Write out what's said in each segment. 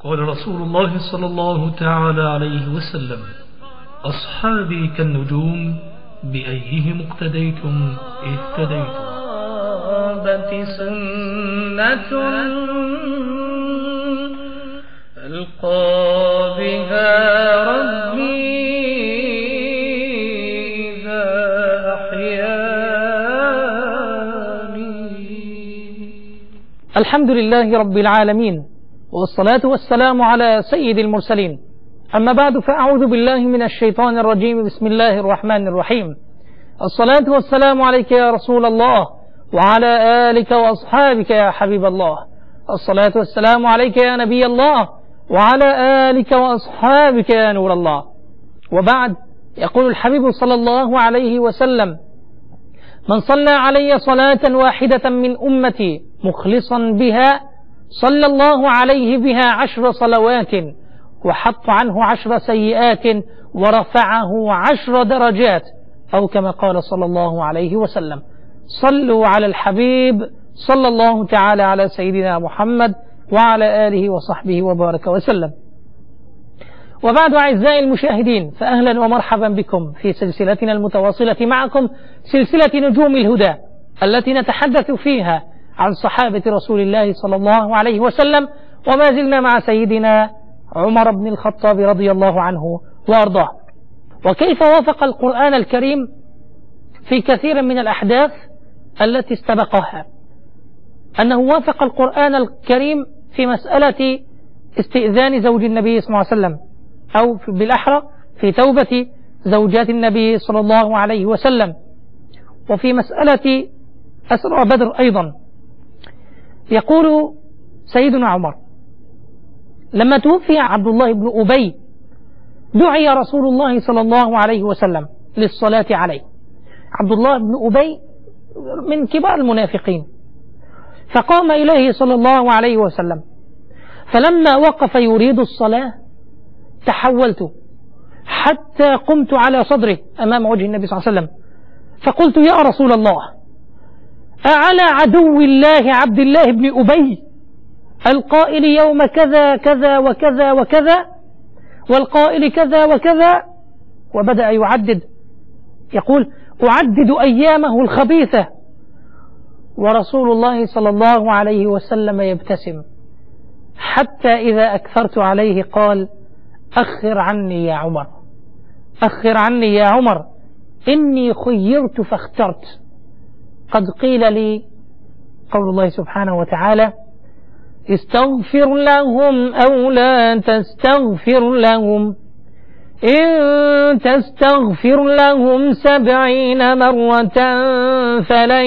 قال رسول الله صلى الله تعالى عليه وسلم: أصحابي كالنجوم بأيهم اقتديتم اهتديتم. سنة ألقى بها ربي إذا أحياني. الحمد لله رب العالمين، والصلاة والسلام على سيد المرسلين. أما بعد، فأعوذ بالله من الشيطان الرجيم. بسم الله الرحمن الرحيم. الصلاة والسلام عليك يا رسول الله، وعلى آلك وأصحابك يا حبيب الله. الصلاة والسلام عليك يا نبي الله، وعلى آلك وأصحابك يا نور الله. وبعد، يقول الحبيب صلى الله عليه وسلم: من صلى علي صلاة واحدة من أمتي مخلصا بها صلى الله عليه بها 10 صلوات، وحط عنه 10 سيئات، ورفعه 10 درجات، أو كما قال صلى الله عليه وسلم. صلوا على الحبيب صلى الله تعالى على سيدنا محمد وعلى آله وصحبه وبارك وسلم. وبعد، أعزائي المشاهدين، فأهلا ومرحبا بكم في سلسلتنا المتواصلة معكم، سلسلة نجوم الهدى، التي نتحدث فيها عن صحابة رسول الله صلى الله عليه وسلم. وما زلنا مع سيدنا عمر بن الخطاب رضي الله عنه وأرضاه، وكيف وافق القرآن الكريم في كثير من الأحداث التي استبقها. أنه وافق القرآن الكريم في مسألة استئذان زوج النبي صلى الله عليه وسلم، أو بالأحرى في توبة زوجات النبي صلى الله عليه وسلم، وفي مسألة أسرى بدر أيضا. يقول سيدنا عمر: لما توفي عبد الله بن أبي دعي رسول الله صلى الله عليه وسلم للصلاة عليه. عبد الله بن أبي من كبار المنافقين، فقام إليه صلى الله عليه وسلم، فلما وقف يريد الصلاة تحولت حتى قمت على صدره أمام وجه النبي صلى الله عليه وسلم، فقلت: يا رسول الله، أعلى عدو الله عبد الله بن أبي القائل يوم كذا كذا وكذا وكذا، والقائل كذا وكذا، وبدأ يعدد، يقول: أعدد أيامه الخبيثة، ورسول الله صلى الله عليه وسلم يبتسم، حتى إذا أكثرت عليه قال: أخر عني يا عمر، أخر عني يا عمر، إني خيرت فاخترت. قد قيل لي قول الله سبحانه وتعالى: استغفر لهم أو لا تستغفر لهم، إن تستغفر لهم 70 مرة فلن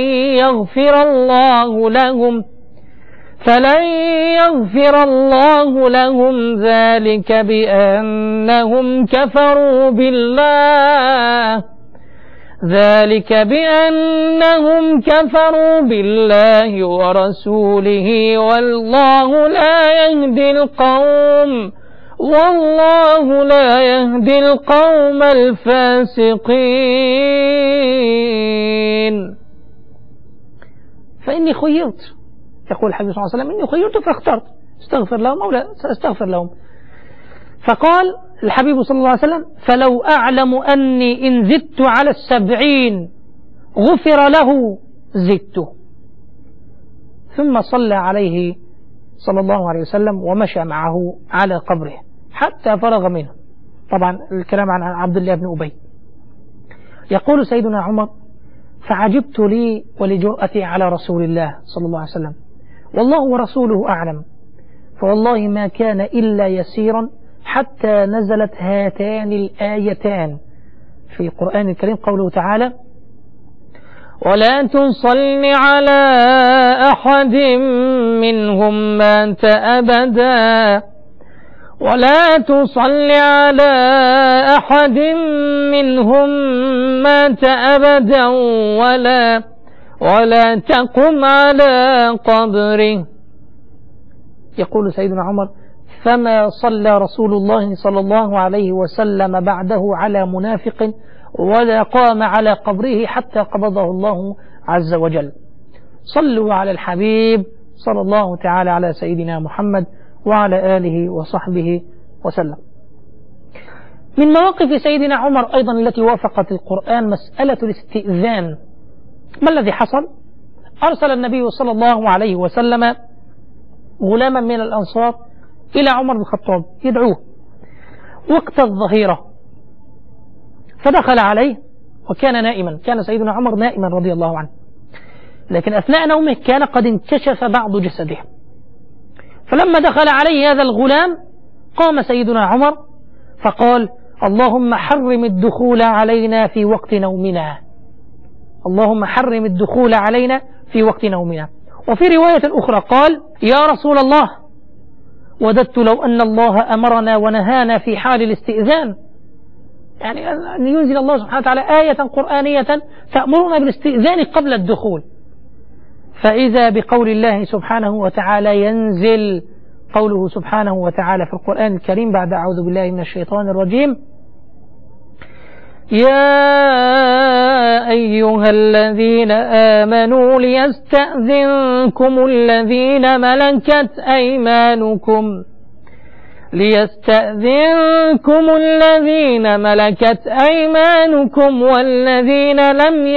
يغفر الله لهم ذلك بأنهم كفروا بالله ورسوله، والله لا يهدي القوم الفاسقين. فإني خيرت، يقول الحبيب صلى الله عليه وسلم: إني خيرت فاخترت، استغفر لهم أو لا سأستغفر لهم. فقال الحبيب صلى الله عليه وسلم: فلو أعلم أني إن زدت على 70 غفر له زدته. ثم صلى عليه صلى الله عليه وسلم ومشى معه على قبره حتى فرغ منه. طبعا الكلام عن عبد الله بن أبي. يقول سيدنا عمر: فعجبت لي ولجرأتي على رسول الله صلى الله عليه وسلم، والله ورسوله أعلم، فوالله ما كان إلا يسيرا حتى نزلت هاتان الآيتان في القرآن الكريم، قوله تعالى: ولا تصل على أحد منهم مات أبدا، ولا تصل على أحد منهم مات أبدا، ولا تقم على قبره. يقول سيدنا عمر: فما صلى رسول الله صلى الله عليه وسلم بعده على منافق ولا قام على قبره حتى قبضه الله عز وجل. صلوا على الحبيب صلى الله تعالى على سيدنا محمد وعلى آله وصحبه وسلم. من مواقف سيدنا عمر أيضا التي وافقت القرآن مسألة الاستئذان. ما الذي حصل؟ أرسل النبي صلى الله عليه وسلم غلاما من الأنصار إلى عمر بن الخطاب يدعوه وقت الظهيرة، فدخل عليه وكان نائما، كان سيدنا عمر نائما رضي الله عنه، لكن أثناء نومه كان قد انكشف بعض جسده. فلما دخل عليه هذا الغلام قام سيدنا عمر فقال: اللهم حرم الدخول علينا في وقت نومنا، اللهم حرم الدخول علينا في وقت نومنا. وفي رواية أخرى قال: يا رسول الله، وددت لو أن الله أمرنا ونهانا في حال الاستئذان، يعني أن ينزل الله سبحانه وتعالى آية قرآنية تأمرنا بالاستئذان قبل الدخول. فإذا بقول الله سبحانه وتعالى ينزل قوله سبحانه وتعالى في القرآن الكريم بعد أعوذ بالله من الشيطان الرجيم: يا أيها الذين آمنوا ليستأذنكم الذين ملكت أيمانكم والذين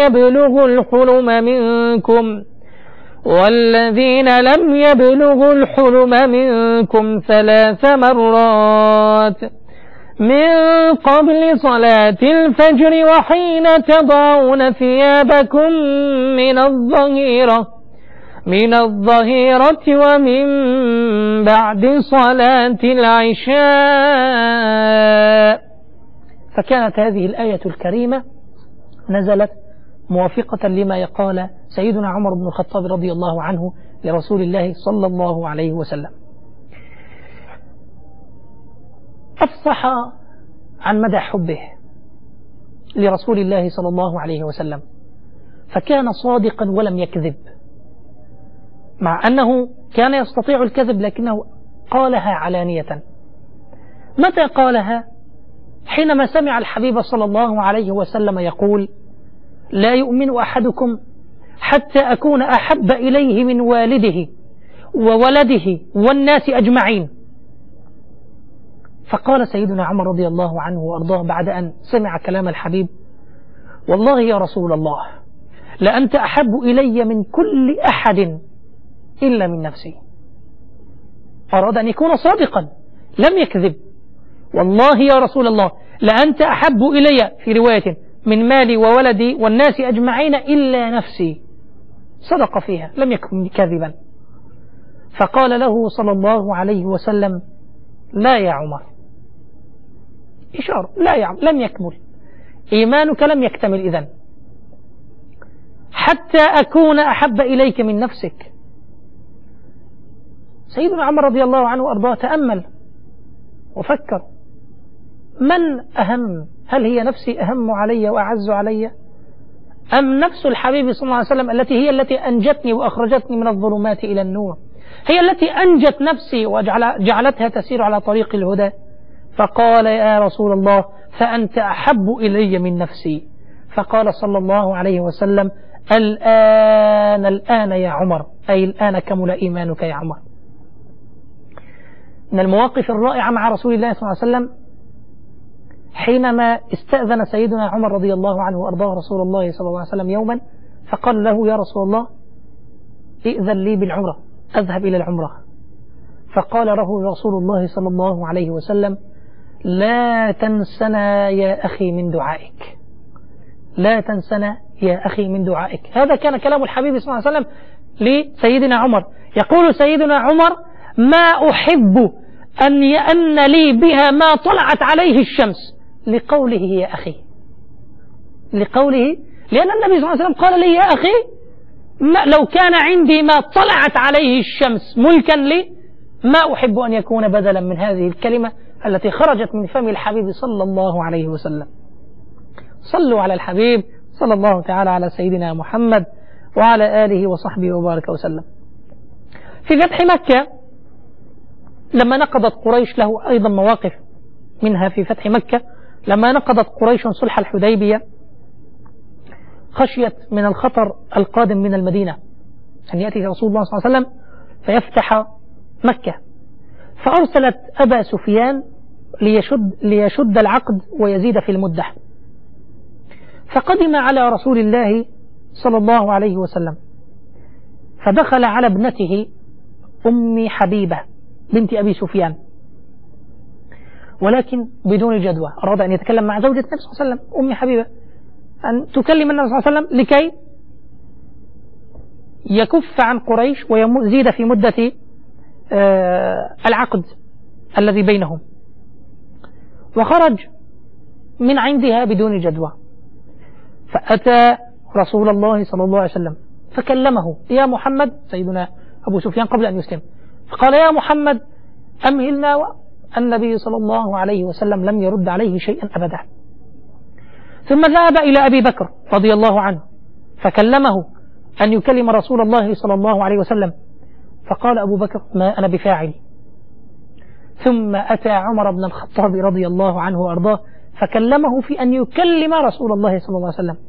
لم يبلغوا الحلم منكم 3 مرات من قبل صلاة الفجر وحين تضعون ثيابكم من الظهيرة ومن بعد صلاة العشاء. فكانت هذه الآية الكريمة نزلت موافقة لما يقال سيدنا عمر بن الخطاب رضي الله عنه لرسول الله صلى الله عليه وسلم. أفصح عن مدى حبه لرسول الله صلى الله عليه وسلم، فكان صادقا ولم يكذب، مع أنه كان يستطيع الكذب لكنه قالها علانية. متى قالها؟ حينما سمع الحبيب صلى الله عليه وسلم يقول: لا يؤمن أحدكم حتى أكون أحب إليه من والده وولده والناس أجمعين. فقال سيدنا عمر رضي الله عنه وأرضاه بعد أن سمع كلام الحبيب: والله يا رسول الله، لأنت أحب إلي من كل أحد إلا من نفسي. أراد أن يكون صادقا لم يكذب. والله يا رسول الله، لأنت أحب إلي في رواية من مالي وولدي والناس أجمعين إلا نفسي. صدق فيها لم يكن كاذبا. فقال له صلى الله عليه وسلم: لا يا عمر، إشارة، لا يا عمر، لم يكمل إيمانك، لم يكتمل إذن حتى أكون أحب إليك من نفسك. سيدنا عمر رضي الله عنه وأرضاه تأمل وفكر: من أهم؟ هل هي نفسي أهم علي وأعز علي، أم نفس الحبيب صلى الله عليه وسلم هي التي أنجتني وأخرجتني من الظلمات إلى النور، هي التي أنجت نفسي وجعلتها تسير على طريق الهدى؟ فقال: يا رسول الله، فأنت أحب إلي من نفسي. فقال صلى الله عليه وسلم: الآن يا عمر، أي الآن كمل إيمانك يا عمر. من المواقف الرائعة مع رسول الله صلى الله عليه وسلم حينما استأذن سيدنا عمر رضي الله عنه وأرضاه رسول الله صلى الله عليه وسلم يوما، فقال له: يا رسول الله، ائذن لي بالعمرة، أذهب إلى العمرة. فقال له رسول الله صلى الله عليه وسلم: لا تنسنا يا أخي من دعائك، لا تنسنا يا أخي من دعائك. هذا كان كلام الحبيب صلى الله عليه وسلم لسيدنا عمر. يقول سيدنا عمر: ما أحب أن لي بها ما طلعت عليه الشمس، لقوله يا أخي، لقوله، لأن النبي صلى الله عليه وسلم قال لي يا أخي: لو كان عندي ما طلعت عليه الشمس ملكا لي ما أحب أن يكون بدلا من هذه الكلمة التي خرجت من فم الحبيب صلى الله عليه وسلم. صلوا على الحبيب صلى الله تعالى على سيدنا محمد وعلى آله وصحبه وبارك وسلم. في فتح مكة لما نقضت قريش، له أيضا مواقف منها في فتح مكة. لما نقضت قريش صلح الحديبية خشيت من الخطر القادم من المدينة أن يأتي رسول الله صلى الله عليه وسلم فيفتح مكة، فأرسلت أبا سفيان ليشد العقد ويزيد في المدة. فقدم على رسول الله صلى الله عليه وسلم، فدخل على ابنته أم حبيبة بنت أبي سفيان، ولكن بدون جدوى. أراد أن يتكلم مع زوجة النبي صلى الله عليه وسلم أم حبيبة، أن تكلم النبي صلى الله عليه وسلم لكي يكف عن قريش ويزيد في مدة العقد الذي بينهم. وخرج من عندها بدون جدوى، فأتى رسول الله صلى الله عليه وسلم فكلمه: يا محمد، سيدنا أبو سفيان قبل أن يسلم، فقال: يا محمد أمهلنا. النبي صلى الله عليه وسلم لم يرد عليه شيئا أبدا. ثم ذهب إلى أبي بكر رضي الله عنه فكلمه أن يكلم رسول الله صلى الله عليه وسلم، فقال أبو بكر: ما أنا بفاعل. ثم أتى عمر بن الخطاب رضي الله عنه وأرضاه فكلمه في أن يكلم رسول الله صلى الله عليه وسلم،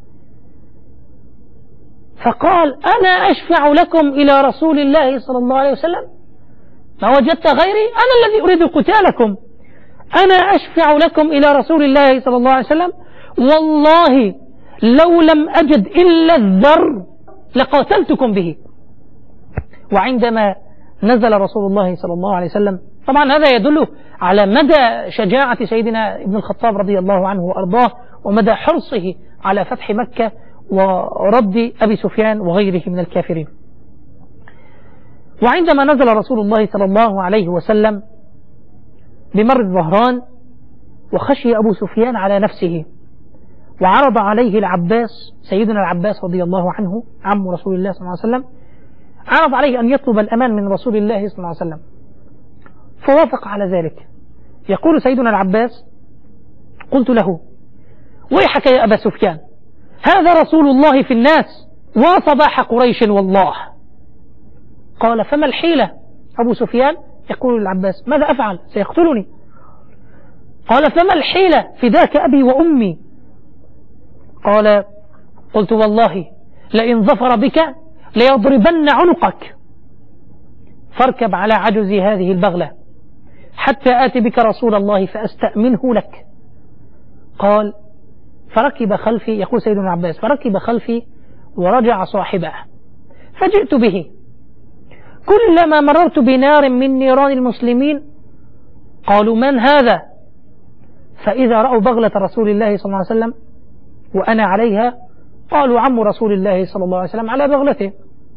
فقال: أنا أشفع لكم إلى رسول الله صلى الله عليه وسلم؟ ما وجدت غيري؟ أنا الذي أريد قتالكم، أنا أشفع لكم إلى رسول الله صلى الله عليه وسلم، والله لو لم أجد إلا الذر لقاتلتكم به. وعندما نزل رسول الله صلى الله عليه وسلم، طبعا هذا يدل على مدى شجاعة سيدنا ابن الخطاب رضي الله عنه وأرضاه، ومدى حرصه على فتح مكة ورد أبي سفيان وغيره من الكافرين. وعندما نزل رسول الله صلى الله عليه وسلم بمر الظهران، وخشي أبو سفيان على نفسه، وعرض عليه العباس، سيدنا العباس رضي الله عنه عم رسول الله صلى الله عليه وسلم، عرض عليه أن يطلب الأمان من رسول الله صلى الله عليه وسلم، فوافق على ذلك. يقول سيدنا العباس: قلت له: ويحك يا أبا سفيان، هذا رسول الله في الناس وصباح قريش والله. قال: فما الحيلة؟ أبو سفيان يقول للعباس: ماذا أفعل؟ سيقتلني. قال: فما الحيلة؟ فداك أبي وأمي. قال: قلت: والله لئن ظفر بك ليضربن عنقك، فاركب على عجز هذه البغلة حتى آتي بك رسول الله فأستأمنه لك. قال: فركب خلفي، يقول سيدنا العباس: فركب خلفي ورجع صاحبه، فجئت به، كلما مررت بنار من نيران المسلمين قالوا: من هذا؟ فإذا رأوا بغلة رسول الله صلى الله عليه وسلم وأنا عليها قالوا: عم رسول الله صلى الله عليه وسلم على بغلته.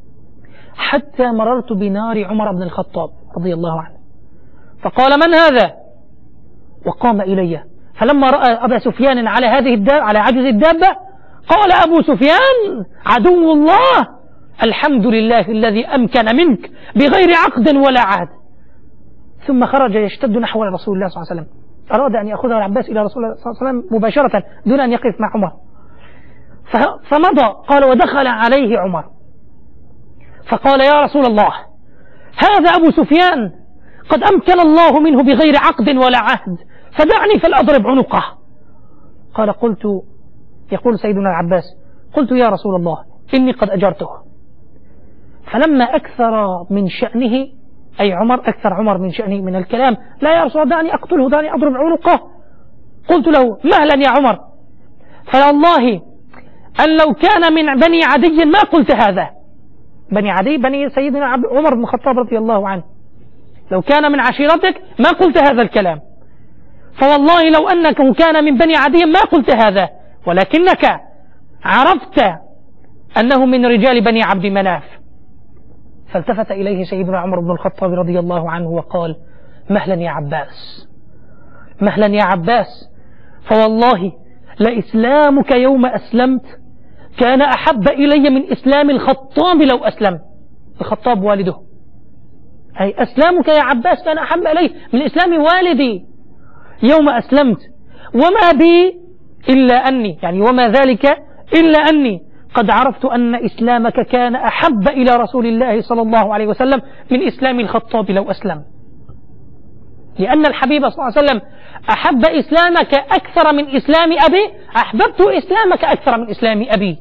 حتى مررت بنار عمر بن الخطاب رضي الله عنه، فقال: من هذا؟ وقام إلي، فلما رأى أبا سفيان على على عجز الدابة قال أبو سفيان: عدو الله، الحمد لله الذي أمكن منك بغير عقد ولا عهد. ثم خرج يشتد نحو رسول الله صلى الله عليه وسلم، أراد أن يأخذ العباس إلى رسول الله صلى الله عليه وسلم مباشرة دون أن يقف مع عمر، فمضى. قال: ودخل عليه عمر فقال: يا رسول الله، هذا أبو سفيان قد أمكن الله منه بغير عقد ولا عهد، فدعني فلأضرب عنقه. قال: قلت، يقول سيدنا العباس: قلت: يا رسول الله إني قد أجرته. فلما أكثر من شأنه، أي عمر، أكثر عمر من شأنه من الكلام: لا يا رسول الله، دعني أقتله، دعني أضرب عنقه. قلت له: مهلا يا عمر، فوالله أن لو كان من بني عدي ما قلت هذا. بني عدي بني سيدنا عمر بن الخطاب رضي الله عنه، لو كان من عشيرتك ما قلت هذا الكلام، فوالله لو أنك كان من بني عدي ما قلت هذا، ولكنك عرفت أنه من رجال بني عبد مناف. فالتفت إليه سيدنا عمر بن الخطاب رضي الله عنه وقال: مهلا يا عباس، مهلا يا عباس، فوالله لإسلامك يوم أسلمت كان أحب إلي من إسلام الخطاب لو أسلم. الخطاب والده، أي أسلامك يا عباس كان أحب إلي من إسلام والدي يوم أسلمت، وما بي إلا أني، يعني وما ذلك إلا أني قد عرفت أن إسلامك كان أحب إلى رسول الله صلى الله عليه وسلم من إسلام الخطاب لو أسلم، لأن الحبيب صلى الله عليه وسلم أحب إسلامك أكثر من إسلام أبي، أحببت إسلامك أكثر من إسلام أبي.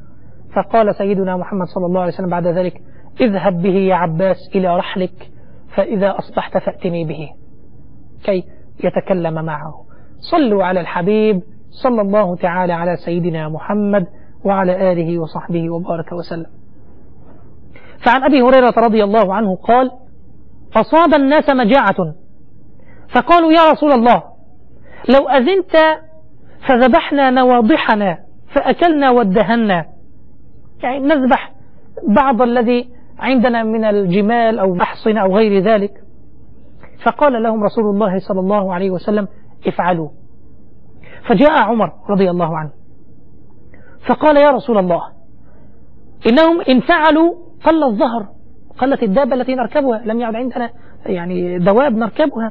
فقال سيدنا محمد صلى الله عليه وسلم بعد ذلك: اذهب به يا عباس إلى رحلك فإذا أصبحت فأتني به كي يتكلم معه. صلوا على الحبيب صلى الله تعالى على سيدنا محمد وعلى آله وصحبه وبارك وسلم. فعن أبي هريرة رضي الله عنه قال: أصاب الناس مجاعة فقالوا يا رسول الله لو أذنت فذبحنا نواضحنا فأكلنا وادهنا، يعني نذبح بعض الذي عندنا من الجمال أو أحصنة أو غير ذلك. فقال لهم رسول الله صلى الله عليه وسلم: افعلوا. فجاء عمر رضي الله عنه فقال: يا رسول الله إنهم إن فعلوا قل الظهر، قلت الدابة التي نركبها، لم يعد عندنا يعني دواب نركبها،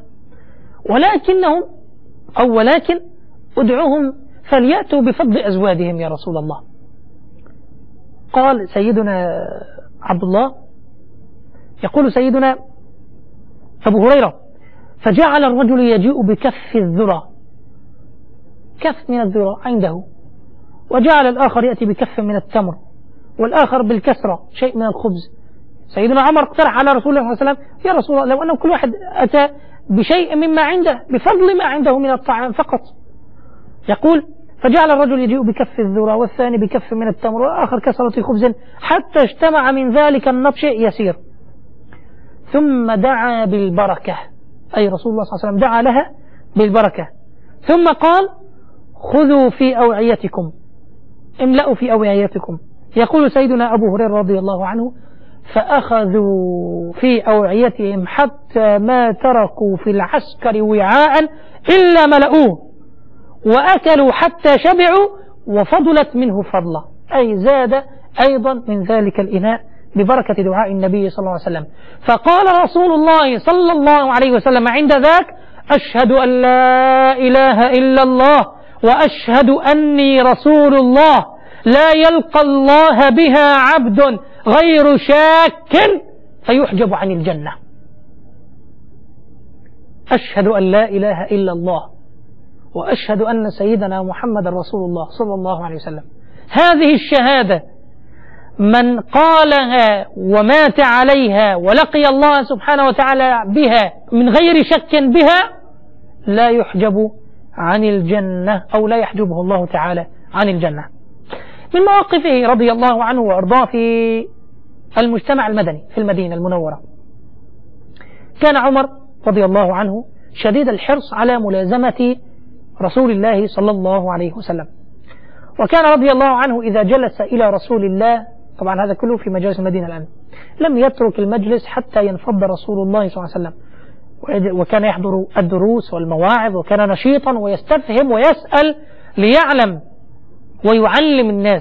ولكن ادعوهم فليأتوا بفضل أزوادهم يا رسول الله. قال سيدنا عبد الله يقول سيدنا أبو هريرة: فجعل الرجل يجيء بكف الذرة، كف من الذرة عنده، وجعل الآخر يأتي بكف من التمر، والآخر بالكسرة شيء من الخبز. سيدنا عمر اقترح على رسول الله صلى الله عليه وسلم: يا رسول الله لو أن كل واحد أتى بشيء مما عنده بفضل ما عنده من الطعام فقط. يقول: فجعل الرجل يجيء بكف الذرة والثاني بكف من التمر والآخر كسرة خبز حتى اجتمع من ذلك النبش شيء يسير، ثم دعا بالبركة، أي رسول الله صلى الله عليه وسلم دعا لها بالبركة، ثم قال: خذوا في أوعيتكم، املأوا في أوعيتكم. يقول سيدنا أبو هريرة رضي الله عنه: فأخذوا في أوعيتهم حتى ما تركوا في العسكر وعاء إلا ملؤوه، وأكلوا حتى شبعوا وفضلت منه فضلة، أي زاد أيضا من ذلك الإناء ببركة دعاء النبي صلى الله عليه وسلم. فقال رسول الله صلى الله عليه وسلم عند ذاك: أشهد أن لا إله إلا الله وأشهد أني رسول الله، لا يلقى الله بها عبد غير شاك فيحجب عن الجنة. أشهد أن لا إله إلا الله وأشهد أن سيدنا محمد رسول الله صلى الله عليه وسلم. هذه الشهادة من قالها ومات عليها ولقي الله سبحانه وتعالى بها من غير شك بها لا يحجب عن الجنة، أو لا يحجبه الله تعالى عن الجنة. من مواقفه رضي الله عنه وأرضاه في المجتمع المدني في المدينة المنورة، كان عمر رضي الله عنه شديد الحرص على ملازمة رسول الله صلى الله عليه وسلم، وكان رضي الله عنه إذا جلس إلى رسول الله، طبعا هذا كله في مجالس المدينة الآن، لم يترك المجلس حتى ينفض رسول الله صلى الله عليه وسلم، وكان يحضر الدروس والمواعظ، وكان نشيطا ويستفهم ويسأل ليعلم ويعلم الناس.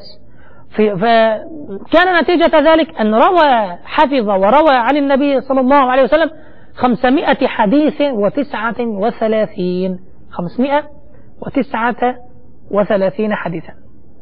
فكان نتيجة ذلك أن حفظ وروى عن النبي صلى الله عليه وسلم 500 حديث و39 539 حديثا.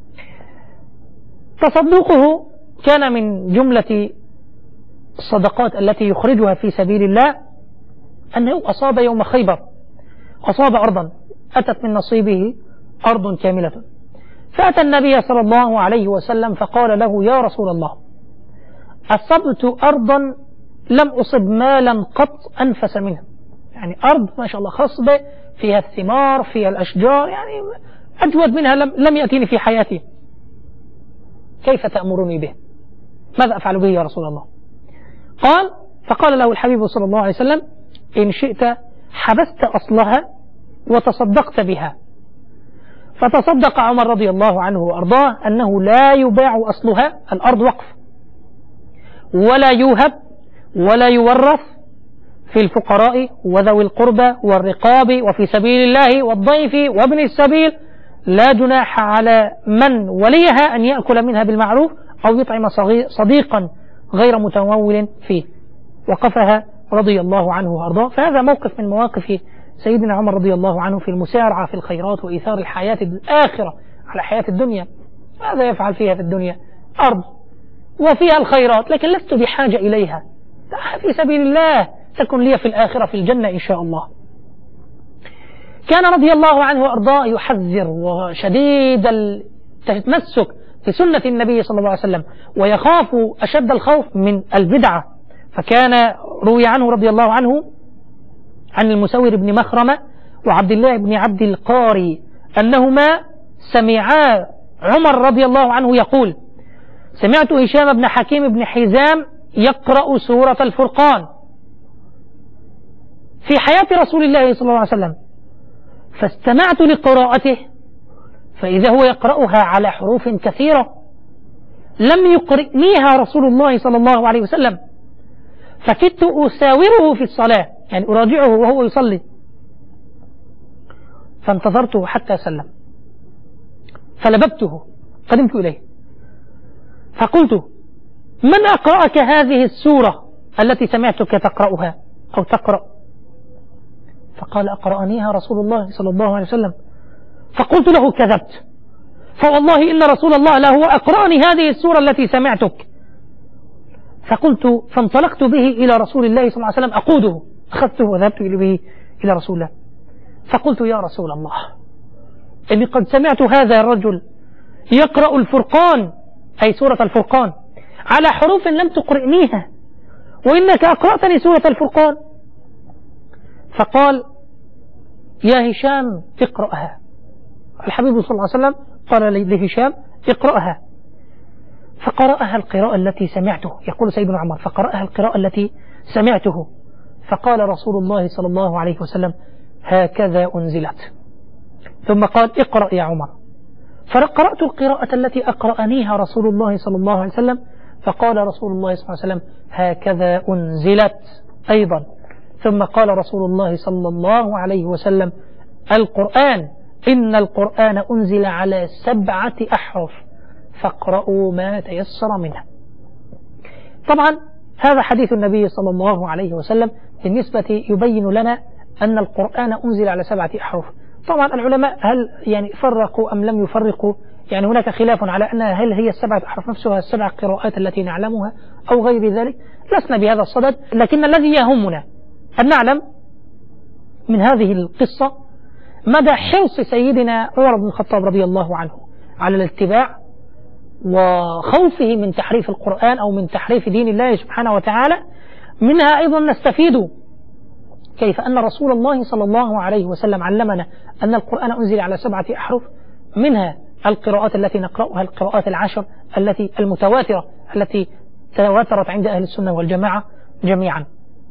تصدقه كان من جملة الصدقات التي يخرجها في سبيل الله أنه أصاب يوم خيبر، أصاب أرضا أتت من نصيبه أرض كاملة، فأتى النبي صلى الله عليه وسلم فقال له: يا رسول الله أصبت أرضا لم أصب مالا قط أنفس منها، يعني أرض ما شاء الله خصبة فيها الثمار فيها الأشجار، يعني أجود منها لم يأتيني في حياتي، كيف تأمرني به؟ ماذا أفعل به يا رسول الله؟ فقال له الحبيب صلى الله عليه وسلم: إن شئت حبست أصلها وتصدقت بها. فتصدق عمر رضي الله عنه وأرضاه أنه لا يباع أصلها، الأرض وقف، ولا يوهب ولا يورث، في الفقراء وذوي القربى والرقاب وفي سبيل الله والضيف وابن السبيل، لا جناح على من وليها أن يأكل منها بالمعروف أو يطعم صديقا غير متمول فيه. وقفها رضي الله عنه وأرضاه. فهذا موقف من مواقف سيدنا عمر رضي الله عنه في المسارعة في الخيرات وإيثار الحياة الآخرة على حياة الدنيا. ماذا يفعل فيها في الدنيا؟ أرض وفيها الخيرات، لكن لست بحاجة إليها، في سبيل الله تكن لي في الآخرة في الجنة إن شاء الله. كان رضي الله عنه وأرضاه يحذر وشديد التمسك في سنة النبي صلى الله عليه وسلم، ويخاف أشد الخوف من البدعة، فكان روي عنه رضي الله عنه عن المسور بن مخرمة وعبد الله بن عبد القاري أنهما سمعا عمر رضي الله عنه يقول: سمعت هشام بن حكيم بن حزام يقرأ سورة الفرقان في حياة رسول الله صلى الله عليه وسلم، فاستمعت لقراءته فإذا هو يقرأها على حروف كثيرة لم يقرئنيها رسول الله صلى الله عليه وسلم، فكدت أساوره في الصلاة، يعني أراجعه وهو يصلي، فانتظرته حتى سلم، فلببته، قدمت إليه فقلت: من أقرأك هذه السورة التي سمعتك تقرأها أو تقرأ؟ فقال: أقرأنيها رسول الله صلى الله عليه وسلم. فقلت له: كذبت، فوالله إن رسول الله لهو أقرأني هذه السورة التي سمعتك. فانطلقت به إلى رسول الله صلى الله عليه وسلم أقوده، أخذته وذهبت به إلى رسول الله، فقلت: يا رسول الله، إني قد سمعت هذا الرجل يقرأ الفرقان، أي سورة الفرقان، على حروف لم تقرئنيها، وإنك أقرأتني سورة الفرقان. فقال: يا هشام اقرأها. الحبيب صلى الله عليه وسلم قال لهشام: اقرأها. فقرأها القراءة التي سمعته، يقول سيدنا عمر: فقرأها القراءة التي سمعته، فقال رسول الله صلى الله عليه وسلم: هكذا أنزلت. ثم قال: اقرأ يا عمر. فقرأت القراءة التي أقرأنيها رسول الله صلى الله عليه وسلم، فقال رسول الله صلى الله عليه وسلم: هكذا أنزلت أيضا. ثم قال رسول الله صلى الله عليه وسلم: القرآن إن القرآن أنزل على 7 أحرف فاقرأوا ما تيسر منه. طبعا هذا حديث النبي صلى الله عليه وسلم بالنسبة يبين لنا أن القرآن أنزل على 7 أحرف. طبعا العلماء هل يعني فرقوا أم لم يفرقوا؟ يعني هناك خلاف على أنها هل هي 7 أحرف نفسها 7 قراءات التي نعلمها أو غير ذلك، لسنا بهذا الصدد، لكن الذي يهمنا أن نعلم من هذه القصة مدى حرص سيدنا عمر بن الخطاب رضي الله عنه على الاتباع وخوفه من تحريف القرآن أو من تحريف دين الله سبحانه وتعالى. منها أيضا نستفيد كيف أن رسول الله صلى الله عليه وسلم علمنا أن القرآن أنزل على 7 أحرف، منها القراءات التي نقرأها، القراءات ال10 التي المتواترة التي تواترت عند أهل السنة والجماعة جميعا.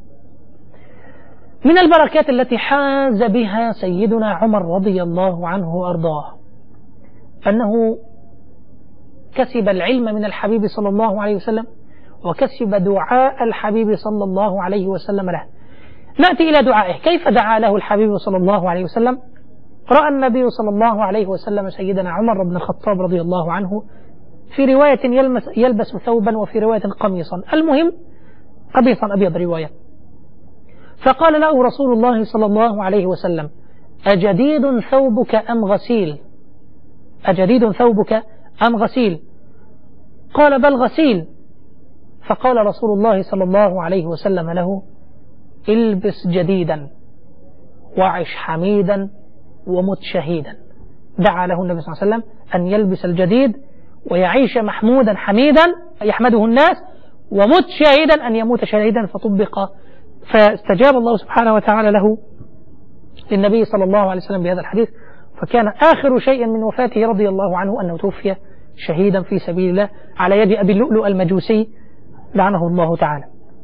من البركات التي حاز بها سيدنا عمر رضي الله عنه وأرضاه أنه كسب العلم من الحبيب صلى الله عليه وسلم، وكسب دعاء الحبيب صلى الله عليه وسلم له. نأتي إلى دعائه، كيف دعا له الحبيب صلى الله عليه وسلم؟ رأى النبي صلى الله عليه وسلم سيدنا عمر بن الخطاب رضي الله عنه في رواية يلبس ثوبا وفي رواية قميصا، المهم قميصا أبيض رواية. فقال له رسول الله صلى الله عليه وسلم: أجديد ثوبك أم غسيل؟ أجديد ثوبك أم غسيل؟ قال: بل غسيل. فقال رسول الله صلى الله عليه وسلم له: البس جديدا وعش حميدا ومت شهيدا. دعا له النبي صلى الله عليه وسلم أن يلبس الجديد ويعيش محمودا حميدا يحمده الناس، ومت شهيدا أن يموت شهيدا، فطبق، فاستجاب الله سبحانه وتعالى له للنبي صلى الله عليه وسلم بهذا الحديث، فكان آخر شيء من وفاته رضي الله عنه أنه توفي شهيدا في سبيل الله على يد أبي اللؤلؤ المجوسي لعنه الله تعالى.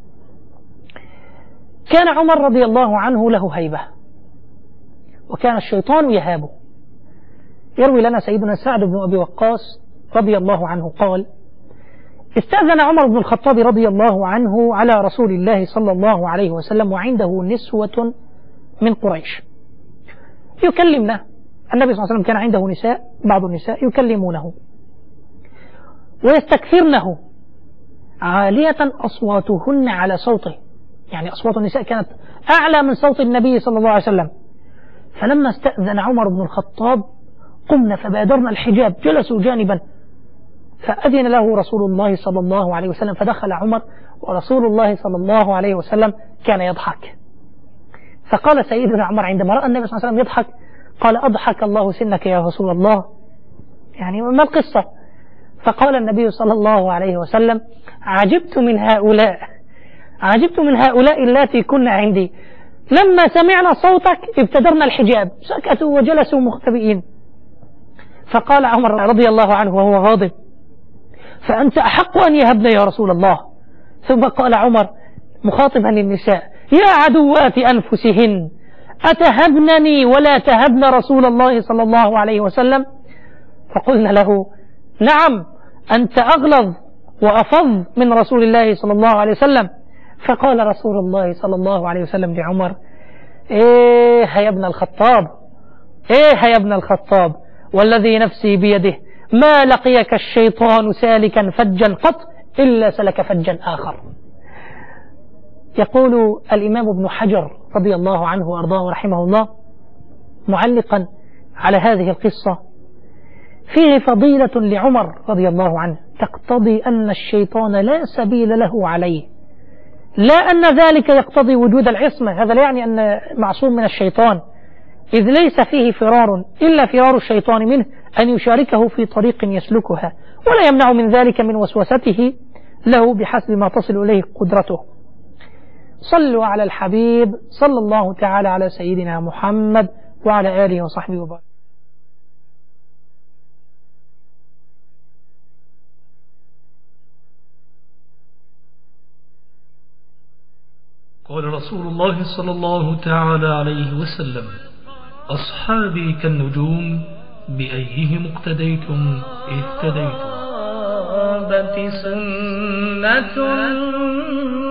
كان عمر رضي الله عنه له هيبة، وكان الشيطان يهابه. يروي لنا سيدنا سعد بن أبي وقاص رضي الله عنه قال: استأذن عمر بن الخطاب رضي الله عنه على رسول الله صلى الله عليه وسلم وعنده نسوة من قريش يكلمنا. النبي صلى الله عليه وسلم كان عنده نساء، بعض النساء يكلمونه ويستكثرنه عالية أصواتهن على صوته، يعني أصوات النساء كانت أعلى من صوت النبي صلى الله عليه وسلم. فلما استأذن عمر بن الخطاب قمنا فبادرنا الحجاب، جلسوا جانبا، فأذن له رسول الله صلى الله عليه وسلم، فدخل عمر ورسول الله صلى الله عليه وسلم كان يضحك. فقال سيدنا عمر عندما رأى النبي صلى الله عليه وسلم يضحك قال: أضحك الله سنك يا رسول الله، يعني ما القصة؟ فقال النبي صلى الله عليه وسلم: عجبت من هؤلاء عجبت من هؤلاء اللاتي كن عندي، لما سمعنا صوتك ابتدرنا الحجاب، سكتوا وجلسوا مختبئين. فقال عمر رضي الله عنه وهو غاضب: فأنت أحق أن يهبن يا رسول الله. ثم قال عمر مخاطبا النساء: يا عدوات أنفسهن أتهبنني ولا تهبن رسول الله صلى الله عليه وسلم؟ فقلنا له: نعم، أنت أغلظ وأفض من رسول الله صلى الله عليه وسلم. فقال رسول الله صلى الله عليه وسلم لعمر: إيه يا ابن الخطاب، إيه يا ابن الخطاب، والذي نفسي بيده ما لقيك الشيطان سالكا فجا قط إلا سلك فجا آخر. يقول الإمام ابن حجر رضي الله عنه وأرضاه رحمه الله معلقا على هذه القصة: فيه فضيلة لعمر رضي الله عنه تقتضي أن الشيطان لا سبيل له عليه، لا أن ذلك يقتضي وجود العصمة، هذا لا يعني أن معصوم من الشيطان، إذ ليس فيه فرار إلا فرار الشيطان منه أن يشاركه في طريق يسلكها، ولا يمنع من ذلك من وسوسته له بحسب ما تصل إليه قدرته. صلوا على الحبيب صلى الله تعالى على سيدنا محمد وعلى آله وصحبه وبارك. قال رسول الله صلى الله تعالى عليه وسلم: أصحابي كالنجوم بأيهم اقتديتم اهتديتم. سنة